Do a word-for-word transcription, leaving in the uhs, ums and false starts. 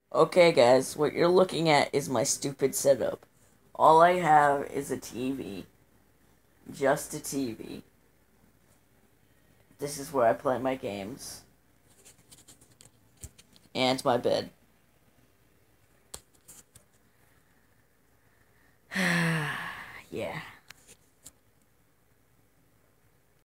Okay, guys, what you're looking at is my stupid setup. All I have is a T V. Just a T V. This is where I play my games. And my bed. Yeah.